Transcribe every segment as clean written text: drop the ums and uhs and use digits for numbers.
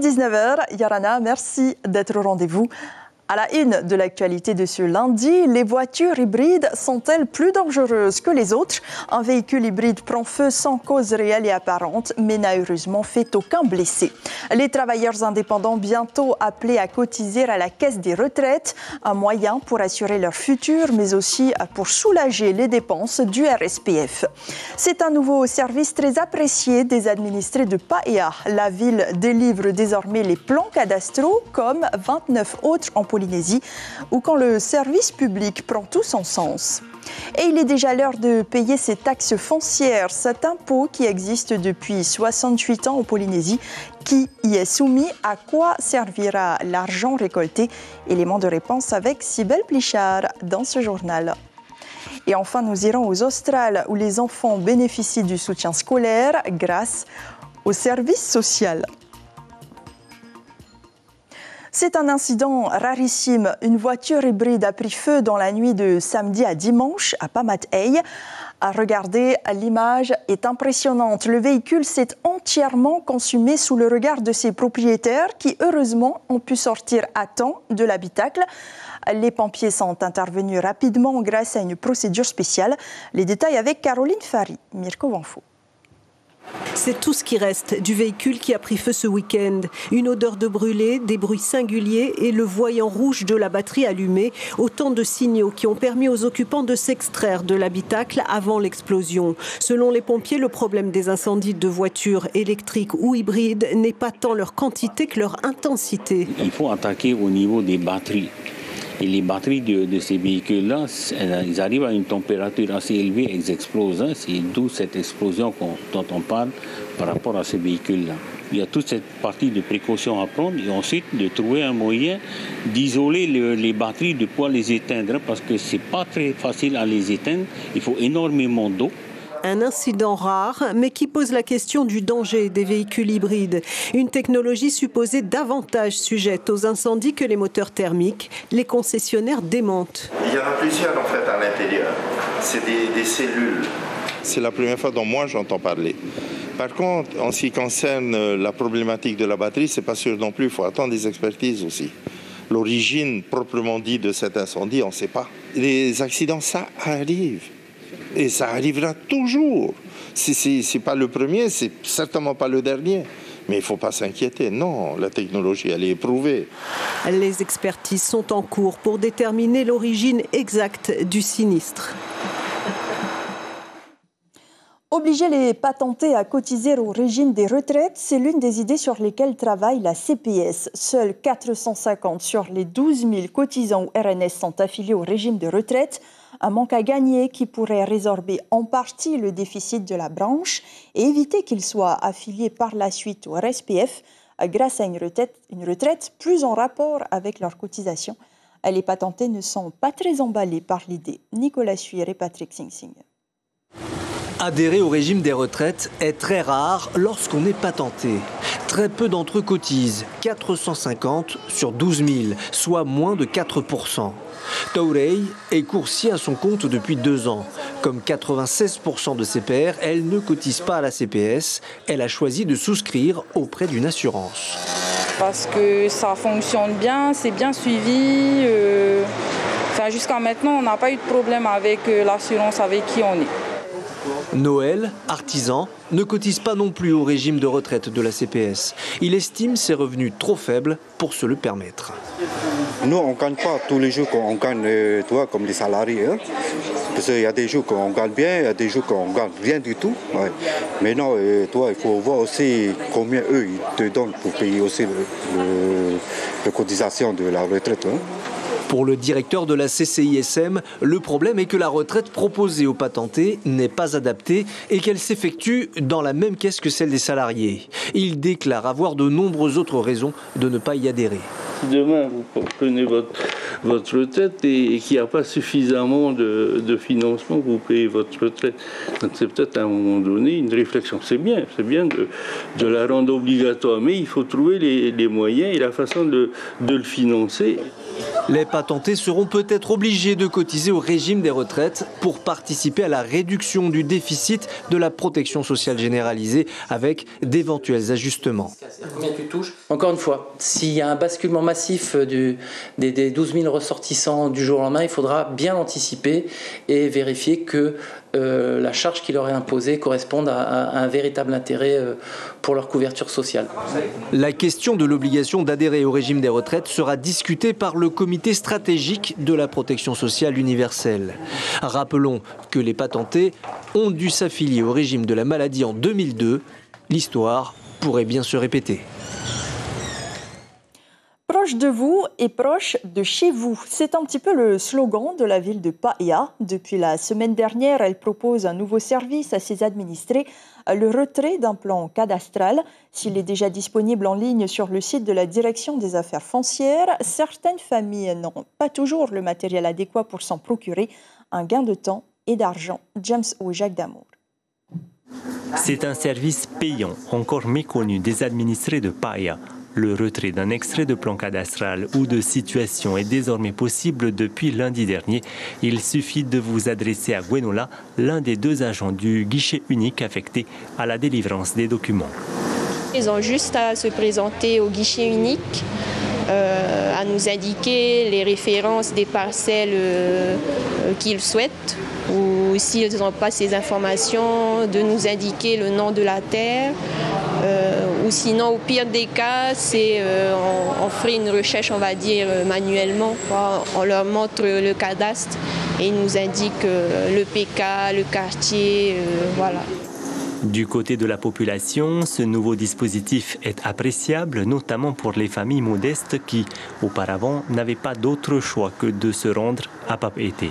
19h. Yarana, merci d'être au rendez-vous. À la une de l'actualité de ce lundi, les voitures hybrides sont-elles plus dangereuses que les autres? Un véhicule hybride prend feu sans cause réelle et apparente, mais n'a heureusement fait aucun blessé. Les travailleurs indépendants bientôt appelés à cotiser à la caisse des retraites, un moyen pour assurer leur futur, mais aussi pour soulager les dépenses du RSPF. C'est un nouveau service très apprécié des administrés de Paea. La ville délivre désormais les plans cadastraux comme 29 autres en Polynésie, ou quand le service public prend tout son sens. Et il est déjà l'heure de payer ces taxes foncières, cet impôt qui existe depuis 68 ans en Polynésie, qui y est soumis. À quoi servira l'argent récolté? Élément de réponse avec Cybèle Plichard dans ce journal. Et enfin, nous irons aux Australes où les enfants bénéficient du soutien scolaire grâce au service social. C'est un incident rarissime. Une voiture hybride a pris feu dans la nuit de samedi à dimanche à Pamatay. À regarder, l'image est impressionnante. Le véhicule s'est entièrement consumé sous le regard de ses propriétaires qui, heureusement, ont pu sortir à temps de l'habitacle. Les pompiers sont intervenus rapidement grâce à une procédure spéciale. Les détails avec Caroline Fari, Mirko Vanfo. C'est tout ce qui reste du véhicule qui a pris feu ce week-end. Une odeur de brûlé, des bruits singuliers et le voyant rouge de la batterie allumée. Autant de signaux qui ont permis aux occupants de s'extraire de l'habitacle avant l'explosion. Selon les pompiers, le problème des incendies de voitures électriques ou hybrides n'est pas tant leur quantité que leur intensité. Il faut attaquer au niveau des batteries. Et les batteries de ces véhicules-là, ils arrivent à une température assez élevée, ils explosent. C'est d'où cette explosion dont on parle par rapport à ces véhicules-là. Il y a toute cette partie de précaution à prendre et ensuite de trouver un moyen d'isoler les batteries, de pouvoir les éteindre parce que ce n'est pas très facile à les éteindre. Il faut énormément d'eau. Un incident rare, mais qui pose la question du danger des véhicules hybrides. Une technologie supposée davantage sujette aux incendies que les moteurs thermiques. Les concessionnaires démentent. Il y en a plusieurs en fait à l'intérieur. C'est des cellules. C'est la première fois dont moi j'entends parler. Par contre, en ce qui concerne la problématique de la batterie, c'est pas sûr non plus. Il faut attendre des expertises aussi. L'origine proprement dit de cet incendie, on ne sait pas. Les accidents, ça arrive. Et ça arrivera toujours. C'est pas le premier, c'est certainement pas le dernier. Mais il ne faut pas s'inquiéter. Non, la technologie, elle est éprouvée. Les expertises sont en cours pour déterminer l'origine exacte du sinistre. Obliger les patentés à cotiser au régime des retraites, c'est l'une des idées sur lesquelles travaille la CPS. Seuls 450 sur les 12 000 cotisants au RNS sont affiliés au régime de retraite. Un manque à gagner qui pourrait résorber en partie le déficit de la branche et éviter qu'ils soient affiliés par la suite au RSPF grâce à une retraite plus en rapport avec leurs cotisations. Les patentés ne sont pas très emballés par l'idée. Nicolas Suir et Patrick Sing-Sing. Adhérer au régime des retraites est très rare lorsqu'on est patenté. Très peu d'entre eux cotisent, 450 sur 12 000, soit moins de 4%. Taurei est coursier à son compte depuis 2 ans. Comme 96% de ses pairs, elle ne cotise pas à la CPS. Elle a choisi de souscrire auprès d'une assurance. Parce que ça fonctionne bien, c'est bien suivi. Jusqu'à maintenant, on n'a pas eu de problème avec l'assurance avec qui on est. Noël, artisan, ne cotise pas non plus au régime de retraite de la CPS. Il estime ses revenus trop faibles pour se le permettre. Nous, on ne gagne pas tous les jours qu'on gagne, comme les salariés. Hein. Parce qu'il y a des jours qu'on gagne bien, il y a des jours qu'on ne gagne rien du tout. Ouais. Mais non, il faut voir aussi combien eux ils te donnent pour payer aussi la cotisation de la retraite. Hein. Pour le directeur de la CCISM, le problème est que la retraite proposée aux patentés n'est pas adaptée et qu'elle s'effectue dans la même caisse que celle des salariés. Il déclare avoir de nombreuses autres raisons de ne pas y adhérer. Si demain vous prenez votre retraite et qu'il n'y a pas suffisamment de financement pour vous payer votre retraite, c'est peut-être à un moment donné une réflexion. C'est bien de la rendre obligatoire, mais il faut trouver les moyens et la façon de le financer. Les patentés seront peut-être obligés de cotiser au régime des retraites pour participer à la réduction du déficit de la protection sociale généralisée avec d'éventuels ajustements. Combien tu touches ? Encore une fois, s'il y a un basculement massif des 12 000 ressortissants du jour au lendemain, il faudra bien anticiper et vérifier que la charge qui leur est imposée corresponde à un véritable intérêt pour leur couverture sociale. La question de l'obligation d'adhérer au régime des retraites sera discutée par le comité stratégique de la protection sociale universelle. Rappelons que les patentés ont dû s'affilier au régime de la maladie en 2002. L'histoire pourrait bien se répéter. Proche de vous et proche de chez vous. C'est un petit peu le slogan de la ville de Paia. Depuis la semaine dernière, elle propose un nouveau service à ses administrés, le retrait d'un plan cadastral. S'il est déjà disponible en ligne sur le site de la Direction des Affaires foncières, certaines familles n'ont pas toujours le matériel adéquat pour s'en procurer. Un gain de temps et d'argent. James ou Jacques Damour. C'est un service payant, encore méconnu des administrés de Paia. Le retrait d'un extrait de plan cadastral ou de situation est désormais possible depuis lundi dernier. Il suffit de vous adresser à Gwenola, l'un des 2 agents du guichet unique affecté à la délivrance des documents. Ils ont juste à se présenter au guichet unique, à nous indiquer les références des parcelles qu'ils souhaitent, ou s'ils n'ont pas ces informations, de nous indiquer le nom de la terre. Ou sinon, au pire des cas, on ferait une recherche, on va dire, manuellement. On leur montre le cadastre et ils nous indiquent le PK, le quartier, voilà. Du côté de la population, ce nouveau dispositif est appréciable, notamment pour les familles modestes qui, auparavant, n'avaient pas d'autre choix que de se rendre à Papeete.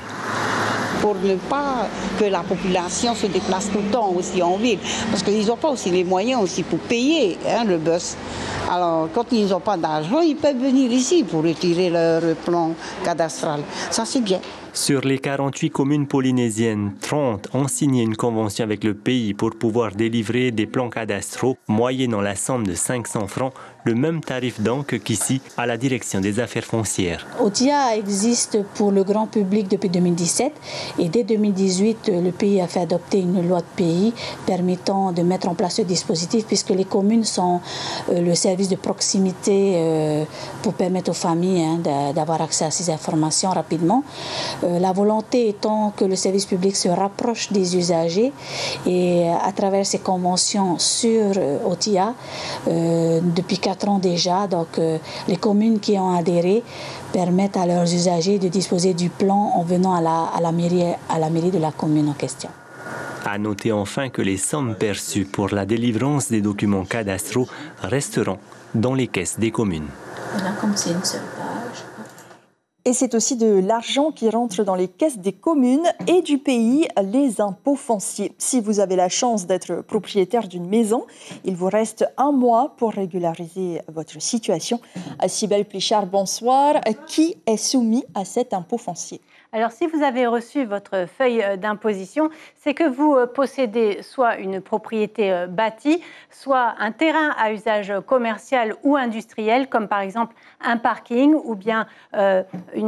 Pour ne pas que la population se déplace tout le temps aussi en ville. Parce qu'ils n'ont pas aussi les moyens aussi pour payer le bus. Alors, quand ils n'ont pas d'argent, ils peuvent venir ici pour retirer leur plan cadastral. Ça, c'est bien. Sur les 48 communes polynésiennes, 30 ont signé une convention avec le pays pour pouvoir délivrer des plans cadastraux moyennant la somme de 500 francs, le même tarif donc qu'ici à la Direction des Affaires foncières. OTIA existe pour le grand public depuis 2017 et dès 2018, le pays a fait adopter une loi de pays permettant de mettre en place ce dispositif puisque les communes sont le service de proximité pour permettre aux familles d'avoir accès à ces informations rapidement. La volonté étant que le service public se rapproche des usagers et à travers ces conventions sur OTIA, depuis 4 ans déjà, donc les communes qui ont adhéré permettent à leurs usagers de disposer du plan en venant à la mairie de la commune en question. À noter enfin que les sommes perçues pour la délivrance des documents cadastraux resteront dans les caisses des communes. Voilà, comme c'est une seule page. Et c'est aussi de l'argent qui rentre dans les caisses des communes et du pays, les impôts fonciers. Si vous avez la chance d'être propriétaire d'une maison, il vous reste 1 mois pour régulariser votre situation. Cybèle Plichard, bonsoir. Qui est soumis à cet impôt foncier ? Alors, si vous avez reçu votre feuille d'imposition, c'est que vous possédez soit une propriété bâtie, soit un terrain à usage commercial ou industriel, comme par exemple un parking ou bien un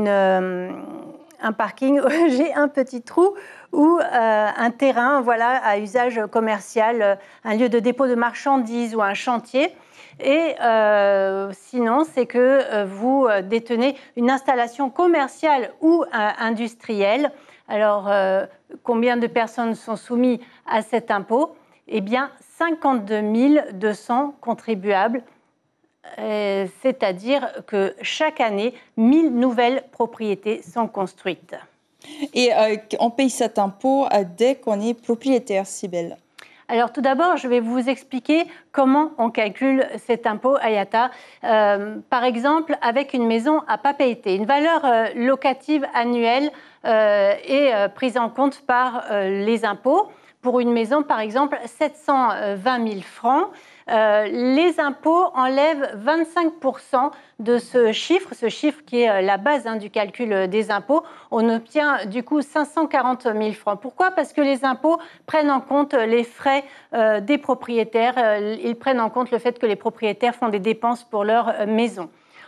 parking, j'ai un petit trou, ou un terrain à usage commercial, un lieu de dépôt de marchandises ou un chantier. Et sinon, c'est que vous détenez une installation commerciale ou industrielle. Alors, combien de personnes sont soumises à cet impôt ? Eh bien, 52 200 contribuables. C'est-à-dire que chaque année, 1000 nouvelles propriétés sont construites. Et on paye cet impôt dès qu'on est propriétaire, Cybèle. Alors tout d'abord, je vais vous expliquer comment on calcule cet impôt Ayata. Par exemple, avec une maison à Papeete, une valeur locative annuelle est prise en compte par les impôts. Pour une maison, par exemple, 720 000 francs. Les impôts enlèvent 25% de ce chiffre qui est la base du calcul des impôts. On obtient du coup 540 000 francs. Pourquoi ? Parce que les impôts prennent en compte les frais des propriétaires. Ils prennent en compte le fait que les propriétaires font des dépenses pour leur maison.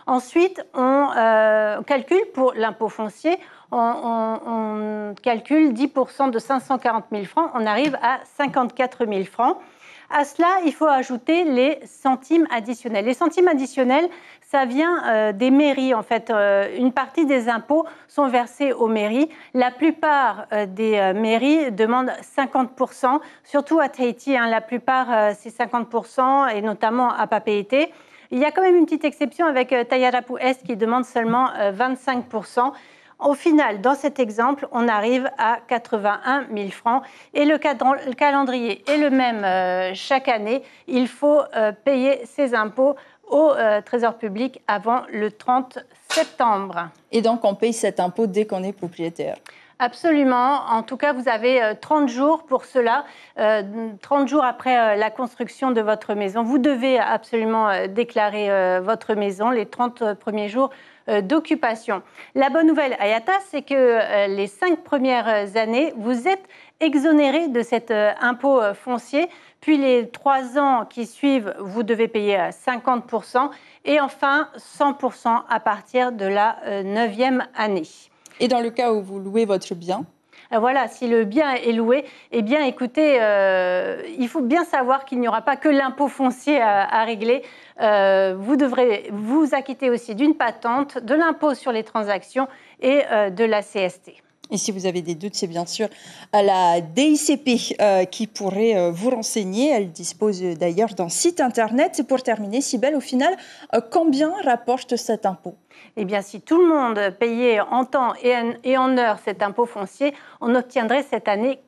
Ensuite, on calcule pour l'impôt foncier, on calcule 10% de 540 000 francs, on arrive à 54 000 francs. À cela, il faut ajouter les centimes additionnels. Les centimes additionnels, ça vient des mairies, en fait. Une partie des impôts sont versés aux mairies. La plupart des mairies demandent 50%, surtout à Tahiti. La plupart, c'est 50%, et notamment à Papeete. Il y a quand même une petite exception avec Tayarapu Est qui demande seulement 25%. Au final, dans cet exemple, on arrive à 81 000 francs et le calendrier est le même chaque année. Il faut payer ses impôts au Trésor public avant le 30 septembre. Et donc, on paye cet impôt dès qu'on est propriétaire? Absolument. En tout cas, vous avez 30 jours pour cela. 30 jours après la construction de votre maison, vous devez absolument déclarer votre maison les 30 premiers jours d'occupation. La bonne nouvelle, Ayata, c'est que les 5 premières années, vous êtes exonéré de cet impôt foncier. Puis les 3 ans qui suivent, vous devez payer 50%. Et enfin, 100% à partir de la 9e année. Et dans le cas où vous louez votre bien? Voilà, si le bien est loué, eh bien, écoutez, il faut bien savoir qu'il n'y aura pas que l'impôt foncier à régler. Vous devrez vous acquitter aussi d'une patente, de l'impôt sur les transactions et de la CST. Et si vous avez des doutes, c'est bien sûr la DICP qui pourrait vous renseigner. Elle dispose d'ailleurs d'un site internet. Et pour terminer, Cybèle, au final, combien rapporte cet impôt? Eh bien, si tout le monde payait en temps et en heure cet impôt foncier, on obtiendrait cette année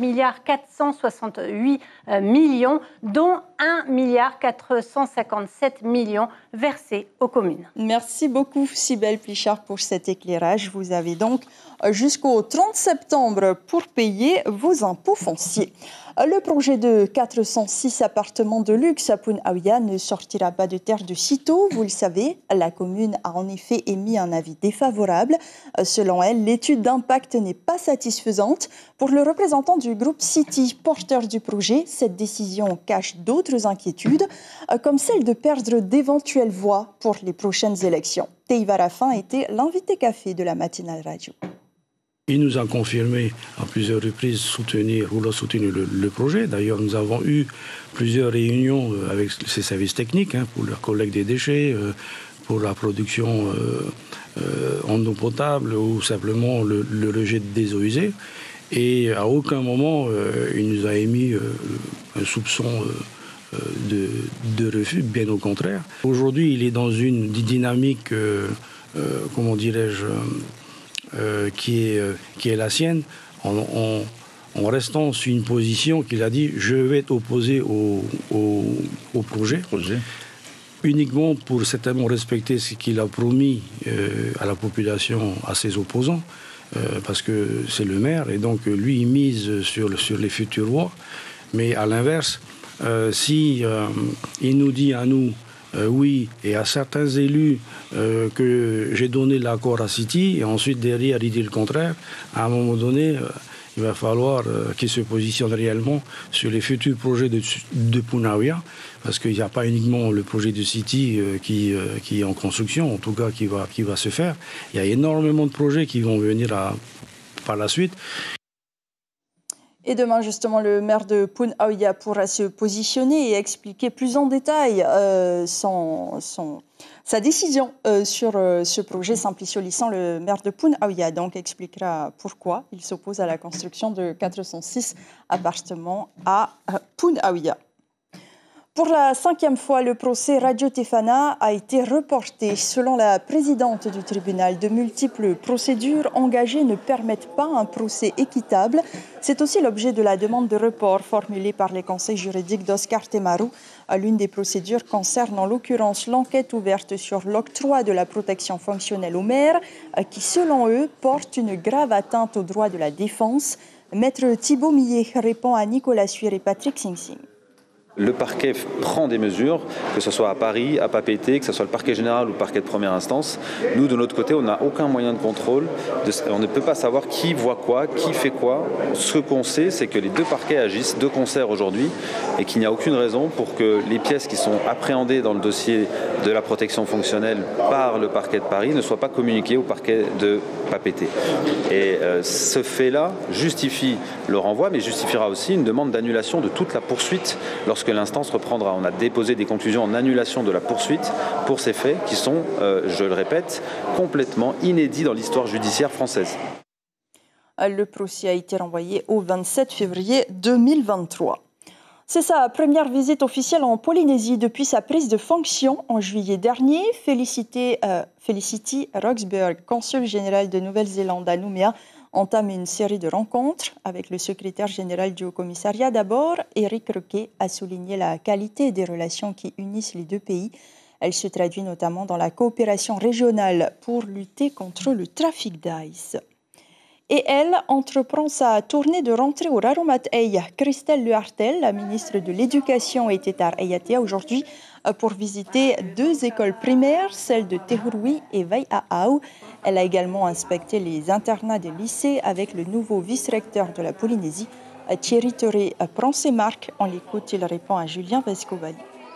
4,468 milliards, dont 1,457 milliards versés aux communes. Merci beaucoup, Cybèle Plichard, pour cet éclairage. Vous avez donc jusqu'au 30 septembre pour payer vos impôts fonciers. Le projet de 406 appartements de luxe à Punaouia ne sortira pas de terre de sitôt. Vous le savez, la commune a en effet émis un avis défavorable. Selon elle, l'étude d'impact n'est pas satisfaisante. Pour le représentant du groupe City, porteur du projet, cette décision cache d'autres inquiétudes, comme celle de perdre d'éventuelles voix pour les prochaines élections. Teiva Rafin était l'invité café de la matinale radio. Il nous a confirmé à plusieurs reprises soutenir le projet. D'ailleurs, nous avons eu plusieurs réunions avec ses services techniques pour la collecte des déchets, pour la production en eau potable ou simplement le rejet des eaux usées. Et à aucun moment, il nous a émis un soupçon de refus, bien au contraire. Aujourd'hui, il est dans une dynamique, comment dirais-je, qui est la sienne, en restant sur une position qu'il a dit « je vais être opposé au projet ». Uniquement pour certainement respecter ce qu'il a promis à la population, à ses opposants, parce que c'est le maire, et donc lui, il mise sur les futures lois. Mais à l'inverse, si il nous dit à nous, oui, et à certains élus que j'ai donné l'accord à City, et ensuite derrière il dit le contraire, à un moment donné, il va falloir qu'ils se positionnent réellement sur les futurs projets de Punaouia, parce qu'il n'y a pas uniquement le projet de City qui est en construction, en tout cas qui va se faire. Il y a énormément de projets qui vont venir par la suite. Et demain, justement, le maire de Punaouia pourra se positionner et expliquer plus en détail sa décision sur ce projet. Simplicio Lissan, le maire de Punaouia, donc expliquera pourquoi il s'oppose à la construction de 406 appartements à Punaouia. Pour la 5e fois, le procès Radio Tefana a été reporté. Selon la présidente du tribunal, de multiples procédures engagées ne permettent pas un procès équitable. C'est aussi l'objet de la demande de report formulée par les conseils juridiques d'Oscar Temaru. L'une des procédures concerne en l'occurrence l'enquête ouverte sur l'octroi de la protection fonctionnelle aux maires, qui selon eux porte une grave atteinte aux droits de la défense. Maître Thibault Millet répond à Nicolas Suir et Patrick Sing Sing. Le parquet prend des mesures, que ce soit à Paris, à Papeete, que ce soit le parquet général ou le parquet de première instance. Nous, de notre côté, on n'a aucun moyen de contrôle. On ne peut pas savoir qui voit quoi, qui fait quoi. Ce qu'on sait, c'est que les deux parquets agissent de concert aujourd'hui et qu'il n'y a aucune raison pour que les pièces qui sont appréhendées dans le dossier de la protection fonctionnelle par le parquet de Paris ne soient pas communiquées au parquet de Papeete. Et ce fait-là justifie le renvoi, mais justifiera aussi une demande d'annulation de toute la poursuite lorsque l'instance reprendra. On a déposé des conclusions en annulation de la poursuite pour ces faits qui sont, je le répète, complètement inédits dans l'histoire judiciaire française. Le procès a été renvoyé au 27 février 2023. C'est sa première visite officielle en Polynésie depuis sa prise de fonction en juillet dernier. Felicity Roxburgh, consul général de Nouvelle-Zélande à Nouméa, entame une série de rencontres avec le secrétaire général du Haut-Commissariat. D'abord, Éric Roquet a souligné la qualité des relations qui unissent les deux pays. Elle se traduit notamment dans la coopération régionale pour lutter contre le trafic d'ice. Et elle entreprend sa tournée de rentrée au Raromat Ey. Christelle Lehartel, la ministre de l'Éducation, était à Ayatea aujourd'hui pour visiter 2 écoles primaires, celles de Tehurui et Vai'aau. Elle a également inspecté les internats des lycées avec le nouveau vice-recteur de la Polynésie, Thierry Toré. Prend ses marques. On l'écoute, il répond à Julien Vescovali.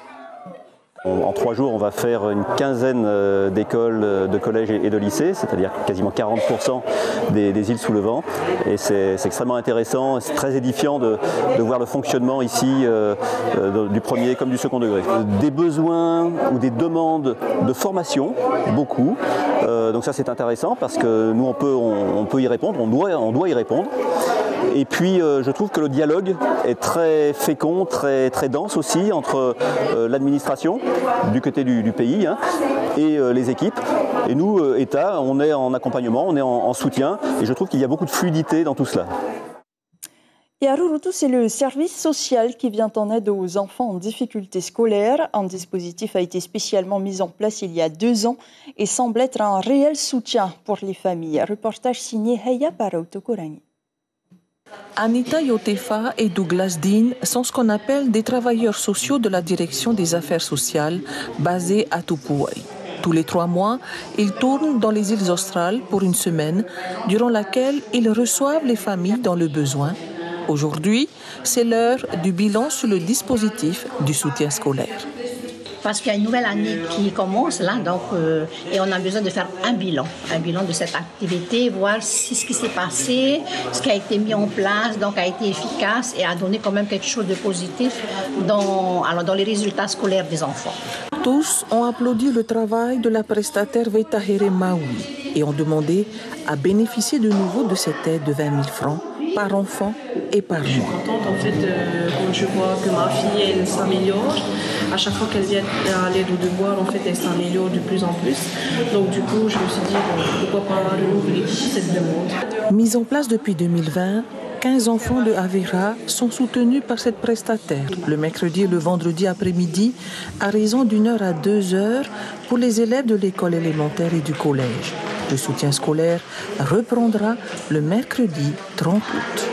En 3 jours, on va faire une quinzaine d'écoles, de collèges et de lycées, c'est-à-dire quasiment 40% des îles sous le vent. Et c'est extrêmement intéressant, c'est très édifiant de voir le fonctionnement ici du premier comme du second degré. Des besoins ou des demandes de formation, beaucoup. Donc ça c'est intéressant parce que nous on peut y répondre, on doit y répondre. Et puis je trouve que le dialogue est très fécond, très dense aussi entre l'administration du côté du pays et les équipes. Et nous, État, on est en accompagnement, on est en soutien et je trouve qu'il y a beaucoup de fluidité dans tout cela. Et à Rurutu, c'est le service social qui vient en aide aux enfants en difficulté scolaire. Un dispositif a été spécialement mis en place il y a 2 ans et semble être un réel soutien pour les familles. Reportage signé Heya Parautokorani. Anita Yotefa et Douglas Dean sont ce qu'on appelle des travailleurs sociaux de la direction des affaires sociales basés à Tupuai. Tous les 3 mois, ils tournent dans les îles australes pour une semaine, durant laquelle ils reçoivent les familles dans le besoin. Aujourd'hui, c'est l'heure du bilan sur le dispositif du soutien scolaire. Parce qu'il y a une nouvelle année qui commence là, donc, et on a besoin de faire un bilan de cette activité, voir si ce qui s'est passé, ce qui a été mis en place, donc a été efficace et a donné quand même quelque chose de positif dans les résultats scolaires des enfants. Tous ont applaudi le travail de la prestataire Veitahere Maui et ont demandé à bénéficier de nouveau de cette aide de 20 000 francs par enfant et par mois. Je suis contente en fait quand je vois que ma fille elle s'améliore. À chaque fois qu'elle vient à l'aide aux devoirs, en fait, elle s'améliore de plus en plus. Donc du coup, je me suis dit pourquoi pas renouveler cette demande. Mise en place depuis 2020, 15 enfants de Avera sont soutenus par cette prestataire le mercredi et le vendredi après-midi à raison d'1 heure à 2 heures pour les élèves de l'école élémentaire et du collège. Le soutien scolaire reprendra le mercredi 30 août.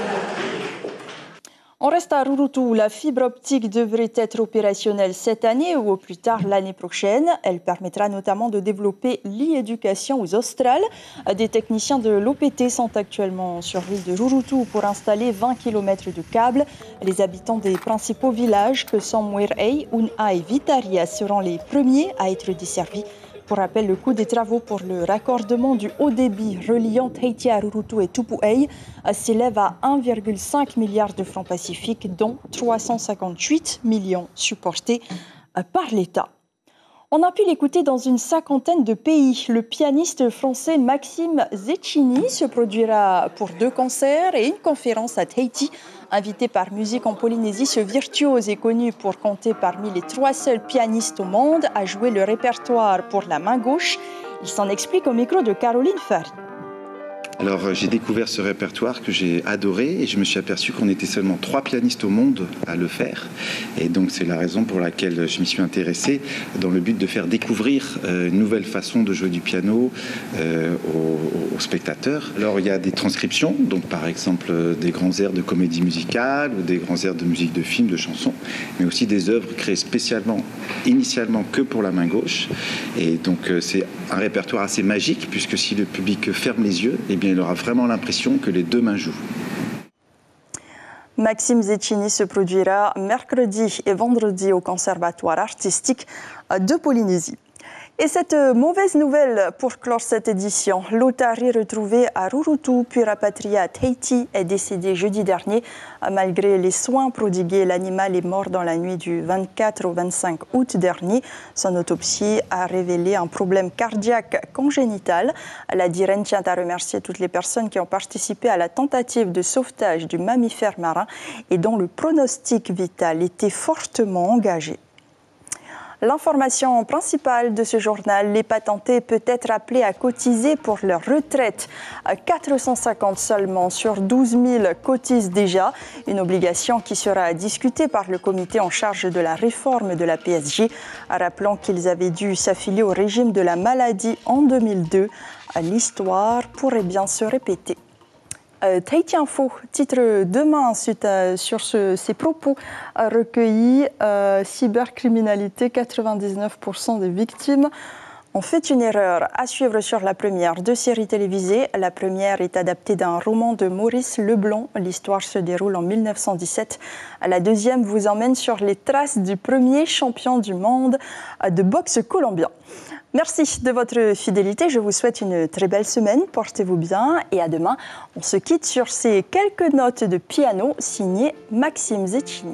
On reste à Rurutu où la fibre optique devrait être opérationnelle cette année ou au plus tard l'année prochaine. Elle permettra notamment de développer l'e-éducation aux Australes. Des techniciens de l'OPT sont actuellement sur l'île de Rurutu pour installer 20 km de câbles. Les habitants des principaux villages que sont Muirei, Una et Vitaria seront les premiers à être desservis. Pour rappel, le coût des travaux pour le raccordement du haut débit reliant Tahiti à Rurutu et Tupuai s'élève à 1,5 milliard de francs pacifiques, dont 358 millions supportés par l'État. On a pu l'écouter dans une 50aine de pays. Le pianiste français Maxime Zecchini se produira pour 2 concerts et une conférence à Tahiti. Invité par Musique en Polynésie, ce virtuose est connu pour compter parmi les 3 seuls pianistes au monde à jouer le répertoire pour la main gauche. Il s'en explique au micro de Caroline Fary. Alors j'ai découvert ce répertoire que j'ai adoré et je me suis aperçu qu'on était seulement 3 pianistes au monde à le faire. Et donc c'est la raison pour laquelle je m'y suis intéressé, dans le but de faire découvrir une nouvelle façon de jouer du piano aux spectateurs. Alors il y a des transcriptions, donc par exemple des grands airs de comédie musicale ou des grands airs de musique de film, de chansons, mais aussi des œuvres créées spécialement, initialement que pour la main gauche. Et donc c'est un répertoire assez magique, puisque si le public ferme les yeux, eh bien il aura vraiment l'impression que les deux mains jouent. Maxime Zecchini se produira mercredi et vendredi au Conservatoire artistique de Polynésie. Et cette mauvaise nouvelle pour clore cette édition, l'otarie retrouvée à Rurutu puis rapatriée à Tahiti est décédée jeudi dernier. Malgré les soins prodigués, l'animal est mort dans la nuit du 24 au 25 août dernier. Son autopsie a révélé un problème cardiaque congénital. La DIREN tient à remercier toutes les personnes qui ont participé à la tentative de sauvetage du mammifère marin et dont le pronostic vital était fortement engagé. L'information principale de ce journal, les patentés peuvent être appelés à cotiser pour leur retraite. 450 seulement sur 12 000 cotisent déjà. Une obligation qui sera discutée par le comité en charge de la réforme de la PSG, rappelant qu'ils avaient dû s'affilier au régime de la maladie en 2002. L'histoire pourrait bien se répéter. Tahiti Info, titre demain sur ces propos recueillis, cybercriminalité, 99% des victimes ont fait une erreur. À suivre sur La Première, 2 séries télévisées. La première est adaptée d'un roman de Maurice Leblanc. L'histoire se déroule en 1917. La deuxième vous emmène sur les traces du premier champion du monde de boxe colombien. Merci de votre fidélité. Je vous souhaite une très belle semaine. Portez-vous bien et à demain. On se quitte sur ces quelques notes de piano signées Maxime Zecchini.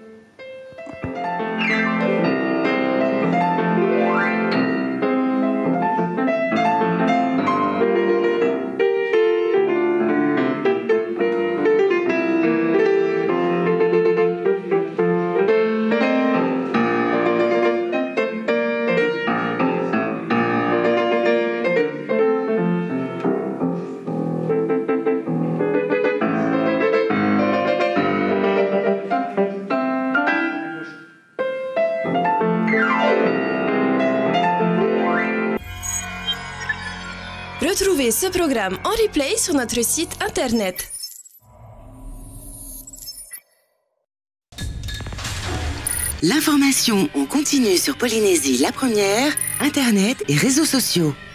Retrouvez ce programme en replay sur notre site internet. L'information en continu sur Polynésie la Première, internet et réseaux sociaux.